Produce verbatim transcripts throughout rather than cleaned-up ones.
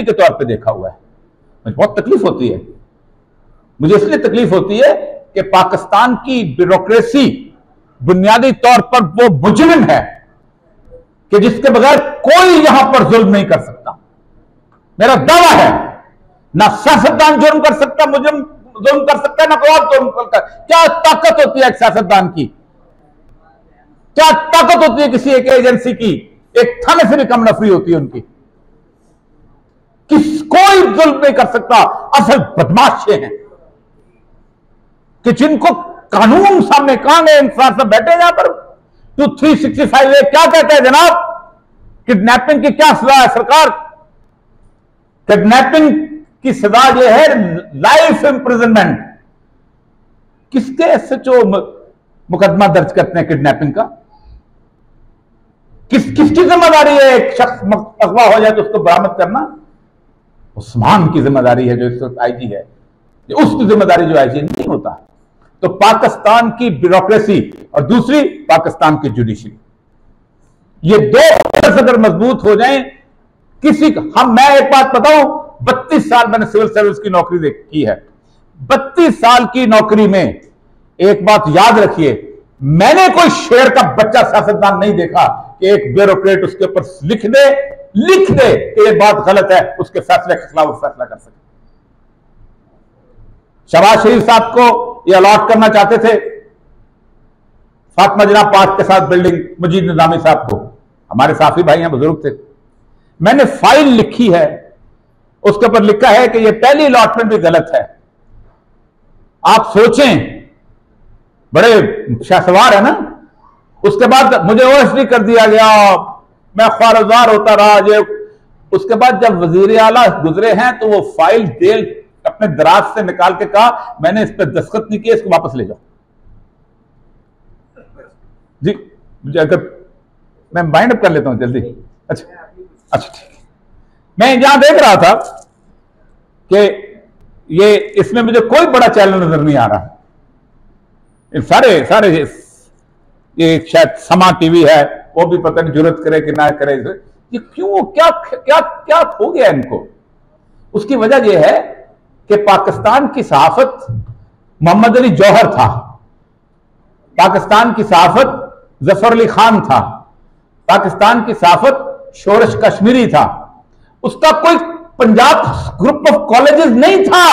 के तौर पे देखा हुआ है। मुझे बहुत तकलीफ होती है, मुझे इसलिए तकलीफ होती है कि पाकिस्तान की ब्यूरोक्रेसी बुनियादी तौर पर वो मुजरिम है कि जिसके बगैर कोई यहां पर जुल्म नहीं कर सकता। मेरा दावा है, ना सियासतदान जुर्म कर सकता, मुजरिम जुल्म कर सकता है, ना कोई और जुर्म कर। क्या ताकत होती है एक सियासतदान की, क्या ताकत होती है किसी एक एजेंसी की, एक थाने से भी कम नफरी होती है उनकी। किस कोई जुल्म नहीं कर सकता। असल बदमाश ये हैं कि जिनको कानून सामने कहां गए इंसान सब बैठे यहां पर। Two three sixty five A क्या कहते हैं जनाब? किडनैपिंग की क्या सजा है सरकार? किडनैपिंग की सजा यह है लाइफ इंप्रिजनमेंट। किसके एसएचओ मुकदमा दर्ज करते हैं किडनैपिंग का? किस किसकी जिम्मेदारी है एक शख्स अगवा हो जाए तो उसको बरामद करना? उस्मान की जिम्मेदारी है जो इस वक्त आईजी है, उसकी जिम्मेदारी जो आईजी नहीं होता। तो पाकिस्तान की ब्यूरोक्रेसी और दूसरी पाकिस्तान की जुडिशरी, ये दो अगर मजबूत हो जाएं, किसी हम मैं एक बात बताऊं, बत्तीस साल मैंने सिविल सर्विस की नौकरी देख की है। बत्तीस साल की नौकरी में एक बात याद रखिए, मैंने कोई शेर का बच्चा सियासतदान नहीं देखा कि एक ब्यूरोक्रेट उसके ऊपर लिख दे लिख दे कि ये बात गलत है, उसके फैसले के खिलाफ फैसला कर सके। शहबाज शरीफ साहब को ये अलॉट करना चाहते थे फातिमा जनाब पार्क के साथ बिल्डिंग, मजीद निजामी साहब को, हमारे साफी भाई हैं, बुजुर्ग थे। मैंने फाइल लिखी है, उसके ऊपर लिखा है कि ये पहली अलॉटमेंट भी गलत है। आप सोचें, बड़े शाहसवार है ना। उसके बाद मुझे ओएसडी कर दिया गया, मैं ख्वारजार होता रहा। ये उसके बाद जब वजीर आला गुजरे हैं तो वो फाइल जेल अपने दराज से निकाल के कहा मैंने इस पर दस्तखत नहीं किया, इसको वापस ले जाओ। जी मुझे अगर मैं माइंड अप कर लेता हूं जल्दी। अच्छा अच्छा ठीक है। मैं जहां देख रहा था कि ये इसमें मुझे कोई बड़ा चैलेंज नजर नहीं आ रहा। सारे सारे ये शायद समा टीवी है, वो भी पता नहीं जरूरत करे कि ना करे। ये क्यों, क्या क्या क्या हो गया इनको? उसकी वजह यह है कि पाकिस्तान की सहाफत मोहम्मद अली जौहर था, पाकिस्तान की सहाफत जफर अली खान था, पाकिस्तान की सहाफत शोरश कश्मीरी था, उसका कोई पंजाब ग्रुप ऑफ कॉलेजेस नहीं था,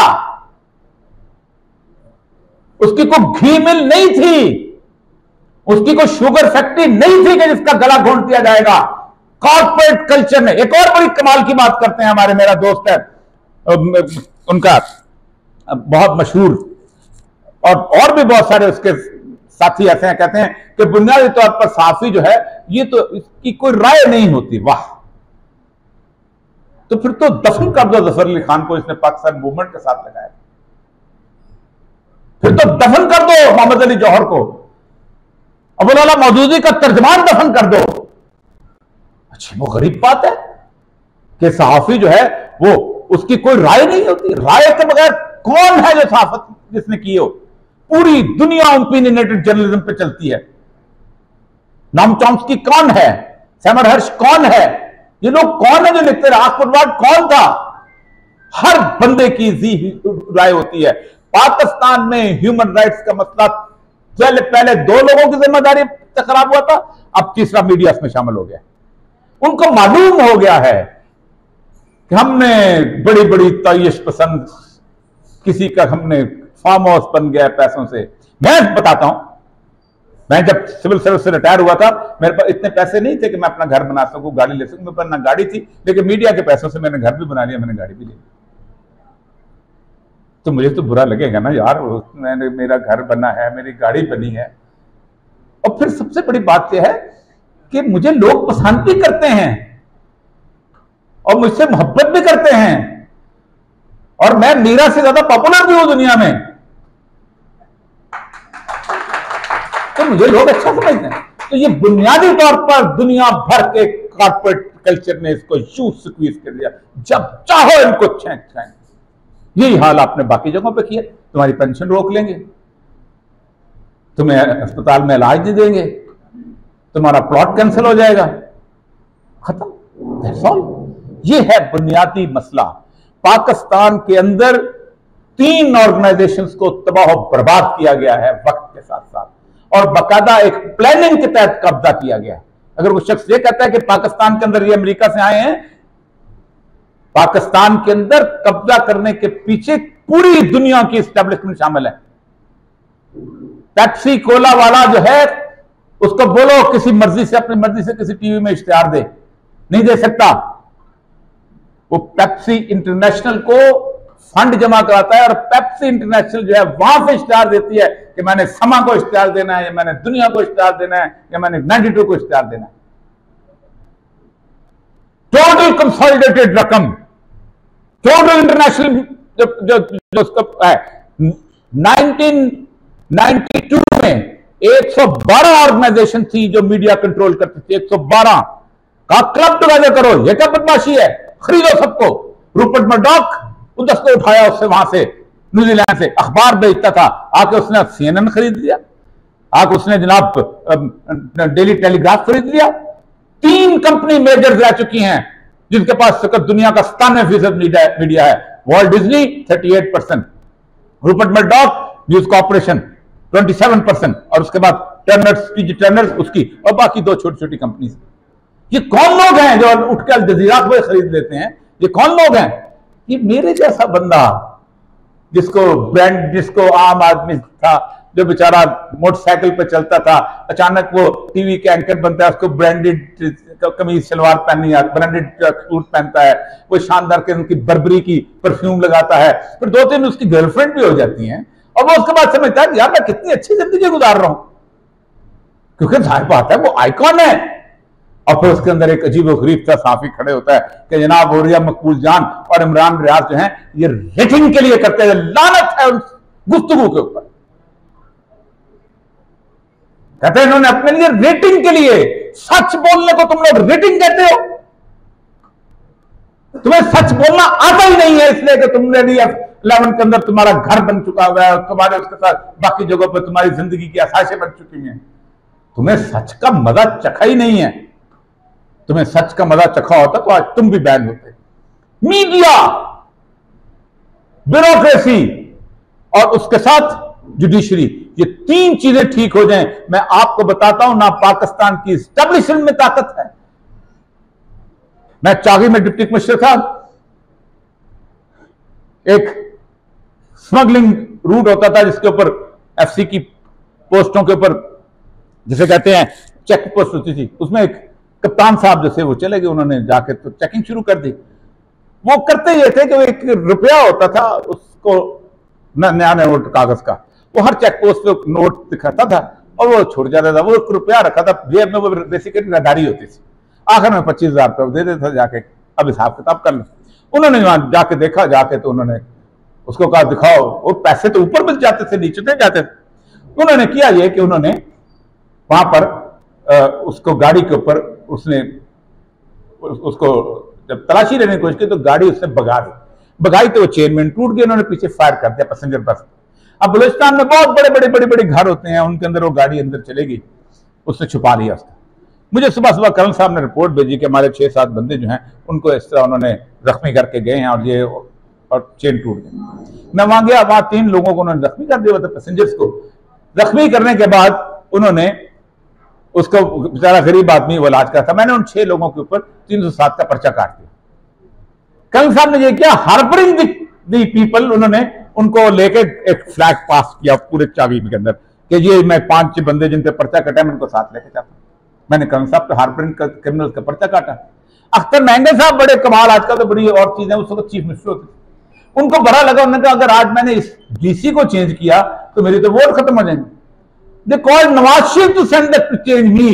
उसकी कोई घी मिल नहीं थी, उसकी कोई शुगर फैक्ट्री नहीं थी कि जिसका गला घोंट दिया जाएगा। कॉर्पोरेट कल्चर ने एक और बड़ी कमाल की बात करते हैं हमारे, मेरा दोस्त है उनका बहुत मशहूर, और और भी बहुत सारे उसके साथी ऐसे हैं, कहते हैं कि बुनियादी तौर पर साफी जो है ये तो इसकी कोई राय नहीं होती। वाह, तो फिर तो दफन कर दो जफर अली खान को, इसने पाकिस्तान मूवमेंट के साथ लगाया। फिर तो दफन कर दो मोहम्मद अली जौहर को, अबुल आला मौदूदी का तर्जमान दफन कर दो। अच्छी वो गरीब बात है कि सहाफी जो है वो उसकी कोई राय नहीं होती। राय के बगैर कौन है जो सहाफत जिसने की हो? पूरी दुनिया ओपिनियनेटेड जर्नलिज्म पे चलती है। नॉम चॉम्स्की कौन है? सैमर हर्ष कौन है? ये लोग कौन है जो लिखते रहे? आसपुरवाड कौन था? हर बंदे की जी राय होती है। पाकिस्तान में ह्यूमन राइट्स का मसला पहले पहले दो लोगों की जिम्मेदारी से खराब हुआ था, अब तीसरा मीडिया इसमें शामिल हो गया। उनको मालूम हो गया है कि हमने बड़ी बड़ी तयश पसंद किसी का हमने फार्म हाउस बन गया पैसों से। मैं बताता हूं, मैं जब सिविल सर्विस से रिटायर हुआ था मेरे पास इतने पैसे नहीं थे कि मैं अपना घर बना सकूं, गाड़ी ले सकूं। मेरे पास ना गाड़ी थी, लेकिन मीडिया के पैसों से मैंने घर भी बना लिया, मैंने गाड़ी भी ले ली। तो मुझे तो बुरा लगेगा ना यार, मैंने मेरा घर बना है, मेरी गाड़ी बनी है। और फिर सबसे बड़ी बात यह है कि मुझे लोग पसंद भी करते हैं और मुझसे मोहब्बत भी करते हैं, और मैं मीरा से ज्यादा पॉपुलर भी हूं दुनिया में, तो मुझे लोग अच्छा समझते हैं। तो ये बुनियादी तौर पर दुनिया भर के कॉर्पोरेट कल्चर ने इसको यूं स्क्वीज कर दिया, जब चाहो इनको छेंक छेंक। यही हाल आपने बाकी जगहों पे किया। तुम्हारी पेंशन रोक लेंगे, तुम्हें अस्पताल में इलाज नहीं देंगे, तुम्हारा प्लॉट कैंसिल हो जाएगा, खत्म, दैट्स ऑल। यह है बुनियादी मसला। पाकिस्तान के अंदर तीन ऑर्गेनाइजेशंस को तबाह बर्बाद किया गया है वक्त के साथ साथ, और बाकायदा एक प्लानिंग के तहत कब्जा किया गया है। अगर वो शख्स ये कहता है कि पाकिस्तान के अंदर ये अमेरिका से आए हैं, पाकिस्तान के अंदर कब्जा करने के पीछे पूरी दुनिया की एस्टेब्लिशमेंट शामिल है। पेप्सी कोला वाला जो है उसको बोलो किसी मर्जी से, अपनी मर्जी से किसी टीवी में इश्तिहार दे, नहीं दे सकता। वो पेप्सी इंटरनेशनल को फंड जमा कराता है और पेप्सी इंटरनेशनल जो है वहां से इश्तिहार देती है कि मैंने समा को इश्तिहार देना है, या मैंने दुनिया को इश्तिहार देना है, या मैंने बानवे को इश्तिहार देना है। टोटल कंसोलिडेटेड रकम, टोटल इंटरनेशनल जो जो, जो उसका है, नाइनटीन नाइंटी टू में एक सौ बारह ऑर्गेनाइजेशन थी जो मीडिया कंट्रोल करती थी। एक सौ बारह का क्लब टुगेदर करो, यह क्या बदमाशी है, खरीदो सबको। रूपर्ट मर्डॉक उदस को उठाया उससे, वहां से न्यूजीलैंड से अखबार बेचता था, आके उसने सीएनएन खरीद लिया, आके उसने जनाब डेली टेलीग्राफ खरीद लिया। तीन कंपनी मेजर रह चुकी हैं जिनके पास दुनिया का सतानवे फीसद मीडिया है। Walt Disney thirty eight percent, Rupert Murdoch News Corporation twenty seven percent, और उसके बाद टर्नर्स टीजी टर्नर्स उसकी, और बाकी दो छोटी छोटी कंपनी। ये कौन लोग हैं जो उठ के अल जजीरा को खरीद लेते हैं? ये कौन लोग हैं? ये मेरे जैसा बंदा जिसको ब्रांड, जिसको आम आदमी था, जो बेचारा मोटरसाइकिल पे चलता था, अचानक वो टीवी के एंकर बनता है, उसको ब्रांडेड कमीज सलवार पहननी आती, ब्रांडेड सूट पहनता है, वो शानदार किस्म की बर्बरी की परफ्यूम लगाता है, फिर दो तीन उसकी गर्लफ्रेंड भी हो जाती हैं, और वो उसके बाद समझता है यार मैं कितनी अच्छी जिंदगी गुजार रहा हूं, क्योंकि जाहिर बात है वो आइकॉन है। और फिर उसके अंदर एक अजीब गरीब सा साफी खड़े होता है कि जनाब ओरिया मकबूल जान और इमरान रियाज जो हैं ये रेटिंग के लिए करते हैं। लानत है उस गुफ्तगू के ऊपर। कहते हैं इन्होंने अपने लिए रेटिंग के लिए, सच बोलने को तुम लोग रेटिंग कहते हो? तुम्हें सच बोलना आता ही नहीं है, इसलिए कि तुमने इलेवन के अंदर तुम्हारा घर बन चुका हुआ है, तुम्हारे उसके साथ बाकी जगहों पर तुम्हारी जिंदगी की आसाइशें बन चुकी हैं। तुम्हें सच का मजा चखा ही नहीं है। तुम्हें सच का मजा चखा होता तो आज तुम भी बैन होते। मीडिया, ब्यूरोक्रेसी और उसके साथ जुडिशरी, ये तीन चीजें ठीक हो जाएं, मैं आपको बताता हूं ना पाकिस्तान की एस्टेब्लिशमेंट में ताकत है। मैं चागी में डिप्टी कमिश्नर था, एक स्मगलिंग रूट होता था जिसके ऊपर एफसी की पोस्टों के ऊपर जिसे कहते हैं चेक पोस्ट होती थी, उसमें एक कप्तान साहब जैसे वो चले गए, उन्होंने जाके तो चेकिंग शुरू कर दी। वो करते ये थे कि वो एक रुपया होता था उसको नया नया नोट कागज का, वो हर चेक पोस्ट पे नोट दिखाता था और वो छूट जाता था। वो एक रुपया रखा था जेब में, वो बेसिकली रदारी होती थी। आखिर में पच्चीस हजार रुपये दे देता था जाके, अब हिसाब किताब कर लो। उन्होंने वहां जाके देखा, जाके तो उन्होंने उसको कहा दिखाओ, वो पैसे तो ऊपर मिल जाते थे नीचे नहीं जाते थे। उन्होंने किया ये कि उन्होंने वहां पर आ, उसको गाड़ी के ऊपर उसने उस, उसको जब तलाशी लेने की कोशिश की तो गाड़ी उसने भगा दी, भगाई तो वो चेनमैन टूट गया, उन्होंने पीछे फायर कर दिया पैसेंजर बस। अब बलूचिस्तान में बहुत बड़े बड़े बड़े बड़े घर होते हैं, उनके अंदर वो गाड़ी अंदर चलेगी, उसने छुपा लिया उसको। मुझे सुबह सुबह कर्नल साहब ने रिपोर्ट भेजी कि हमारे छह सात बंदे जो हैं उनको इस तरह उन्होंने जख्मी करके गए हैं और ये और चेन टूट गई। मैं वहां गया, वहां तीन लोगों को उन्होंने जख्मी कर दिया, मतलब पैसेंजर्स को। जख्मी करने के बाद उन्होंने उसको, बेचारा गरीब आदमी वो इलाज करा था, मैंने उन छह लोगों के ऊपर तीन सौ सात का पर्चा काट दिया। कर्नल साहब ने ये किया, हार्बरिंग दी पीपल, उन्होंने उनको लेके एक फ्लैग पास किया पूरे चावी के अंदर कि ये मैं पांच छह बंदे जिन पे पर्चा कटा मैं उनको साथ लेके जाता। मैंने कर्नल साहब पे हार्बरिंग क्रिमिनल का पर्चा काटा। अख्तर महंगे साहब बड़े कमाल, आजकल तो बड़ी और चीजें, उस वक्त चीफ मिनिस्टर होते थे, उनको बड़ा लगा। उन्होंने कहा अगर आज मैंने इस डीसी को चेंज किया तो मेरी तो वोट खत्म हो जाएंगे। They called Nawaz Sharif to send that to change me.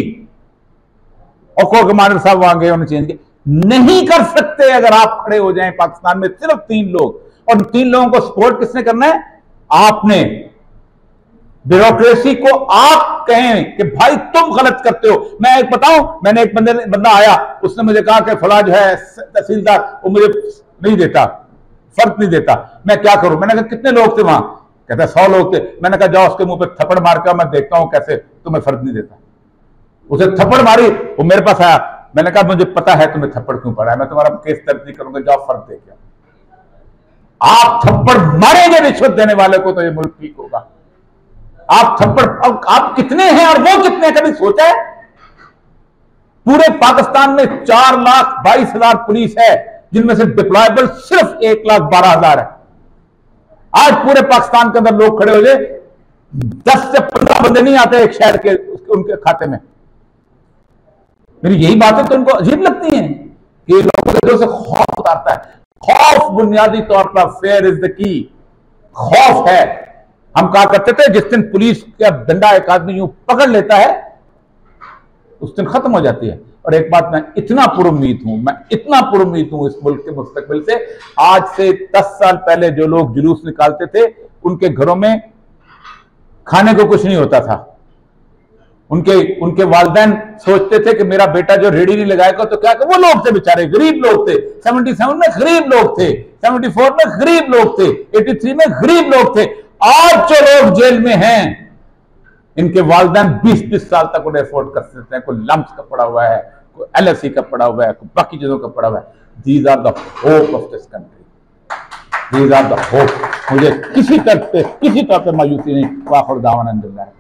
और कोर कमांडर साहब वहां गए, उन्होंने चेंज किया। नहीं कर सकते अगर आप खड़े हो जाएं पाकिस्तान में सिर्फ तीन लोग, और तीन लोगों को सपोर्ट किसने करना है? आपने। ब्यूरोक्रेसी को आप कहें कि भाई तुम गलत करते हो। मैं एक बताऊं, मैंने एक बंदे बंदा आया, उसने मुझे कहा कि फला जो है तहसीलदार वो मुझे नहीं देता, फर्क नहीं देता, मैं क्या करूं? मैंने कहा कितने लोग थे वहां? कहता सौ लोग थे। मैंने कहा जाओ उसके मुंह पे थप्पड़ मार कर मैं देखता हूं कैसे तुम्हें फर्क नहीं देता। उसे थप्पड़ मारी, वो मेरे पास आया, मैंने कहा मुझे पता है तुम्हें थप्पड़ क्यों पड़ा है, मैं तुम्हारा केस दर्ज नहीं करूंगा, जाओ फर्क दे क्या। आप थप्पड़ मारेंगे रिश्वत देने वाले को तो ये मुल्क ठीक होगा। आप थप्पड़, अब आप कितने हैं और वो कितने, कभी सोचा है? पूरे पाकिस्तान में चार लाख बाईस हजार पुलिस है, जिनमें से डिप्लॉयबल सिर्फ एक लाख बारह हजार है। आज पूरे पाकिस्तान के अंदर लोग खड़े हो जाए, दस से पंद्रह बंदे नहीं आते एक शहर के उनके खाते में। मेरी यही बातें तो उनको अजीब लगती हैं कि लोगों के दिल से खौफ उतारता है। खौफ बुनियादी तौर पर, फेयर इज द की, खौफ है। हम कहा करते थे जिस दिन पुलिस का डंडा एक आदमी यूं पकड़ लेता है उस दिन खत्म हो जाती है। और एक बात मैं इतना पुरुम्मीद हूं, मैं इतना पुरुम्मीद हूं इस मुल्क के मुस्तकबिल से, आज से दस साल पहले जो लोग जुलूस निकालते थे उनके घरों में खाने को कुछ नहीं होता था। उनके उनके वालिदैन सोचते थे कि मेरा बेटा जो रेडी नहीं लगाएगा तो क्या, वो लोग थे बेचारे, गरीब लोग थे। सतहत्तर में गरीब लोग थे, चौहत्तर में गरीब लोग थे, तिरासी में गरीब लोग थे। आज जो लोग जेल में हैं इनके वालिदैन बीस बीस साल तक उन्हें अफोर्ड कर सकते हैं। कोई लम्स का पड़ा हुआ है, कोई एल एस सी का पड़ा हुआ है, कोई बाकी चीजों का पड़ा हुआ है। These are the hope of this country, these are the hope. मुझे किसी तरह पे किसी तरह पे मायूसी नहीं। वाखिर दावाना अल्हम्दुलिल्लाह।